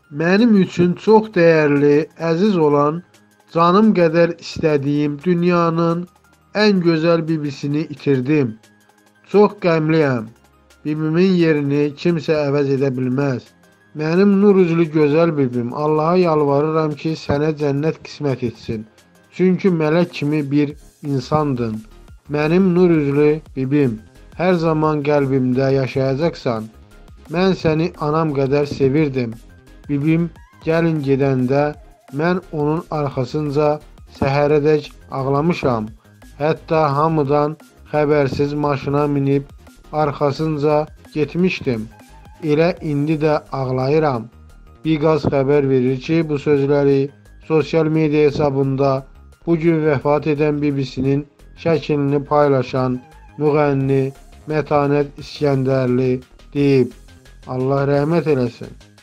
Mənim üçün çox dəyərli, əziz olan, canım qədər istədiyim dünyanın ən gözəl bibisini itirdim. Çox qəmliyəm. Bibimin yerini kimsə əvəz edə bilməz. Mənim nur üzlü gözəl bibim, Allaha yalvarıram ki, sənə cənnət qismət etsin. Çünki mələk kimi bir insandın. Mənim nur üzlü bibim, hər zaman qəlbimdə yaşayacaqsan. Mən səni anam qədər sevirdim. Bibim gəlin gedəndə mən onun arxasınca səhərədək ağlamışam. Hətta hamıdan xəbərsiz maşına minib arxasınca getmişdim. Elə indi də ağlayıram. Biqaz xəbər verir ki, bu sözləri sosial media hesabında bugün vəfat edən bibisinin şəklini paylaşan müğənni Mətanət İskəndərli deyib. Allah rəhmət eləsin.